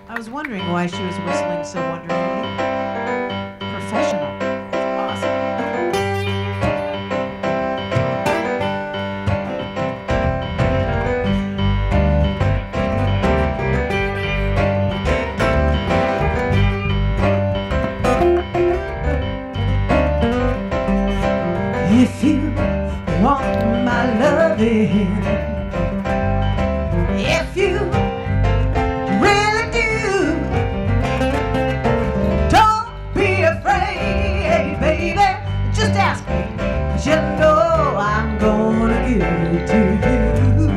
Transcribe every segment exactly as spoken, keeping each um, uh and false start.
I was wondering why she was whistling so wonderfully. Professional. Awesome. If you want my loving, if you really do, don't be afraid, baby, just ask me, 'cause you know I'm gonna give it to you.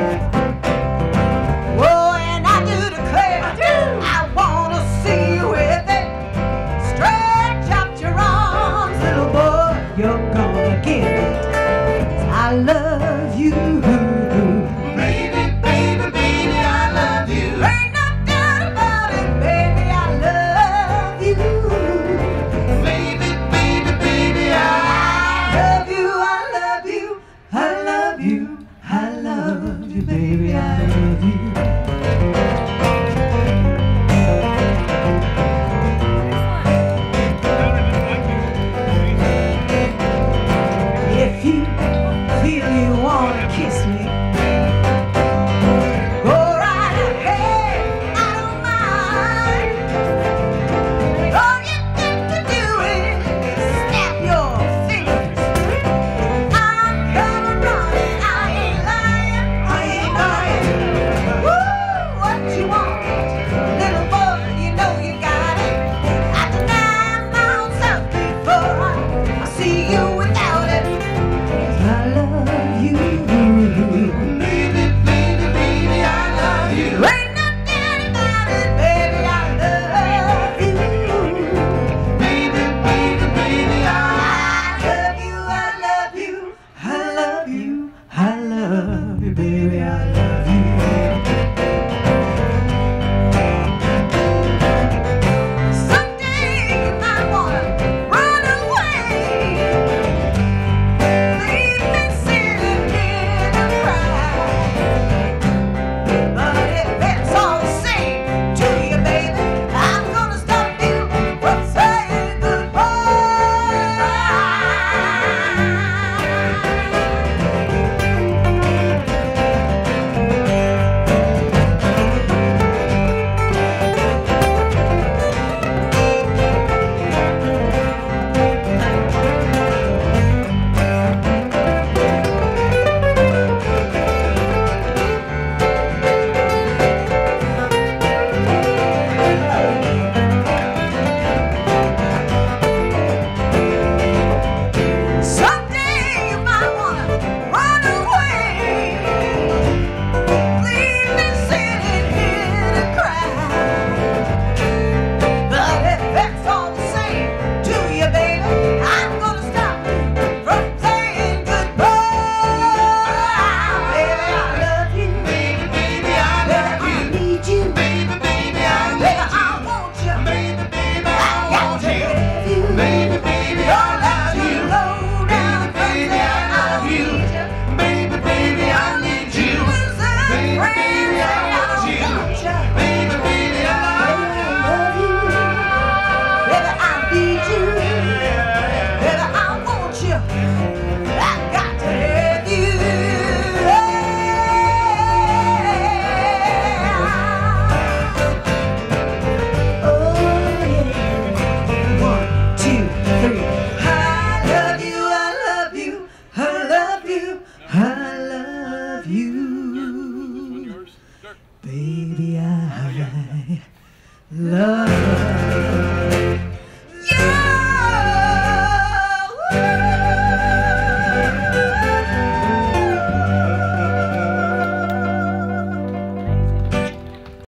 Oh, and I do declare, I, do. I wanna see you with it. Stretch out your arms, little boy, you're gonna get it. I love you. Baby, baby, baby, I love you. Ain't no doubt about it, baby, I love you. Baby, baby, baby, I love you, I love you, I love you, I love you, baby, I love you. If you feel you wanna kiss me, go right ahead, I don't mind. All you got to do is snap your fingers. I'm coming running, I ain't lying, I ain't lying. Woo, what you want, little boy, you know you got it. I deny my own self before I, I see you without it. I love you. Baby, baby, baby, I love you. Ain't no doubt about it, baby, I love you. Baby, baby, baby, I I love you, I love you, I love you, I love you, baby, I love you. Someday you might wanna run away, leave me sitting here to cry. But if it's all the same to you, baby, I'm gonna stop you from saying someday you might wanna run away, leave me sitting here to cry. But if it's all the same to you, baby, I'm gonna stop you from saying goodbye. Baby, I love you. baby, baby, I love I you. need you. Baby, baby, I Baby, love I you. want you. Baby, baby, I I got want to you. have you. Baby, baby, I love you. Low down Baby, baby, I love you. Baby, baby, I need you. Baby, baby, I want you. Baby, baby, I love you. Baby, I need you. Baby, I want you. I got to have you. Oh, yeah. One, two, three. I love you, I love you, I love you, I love you. Baby, I love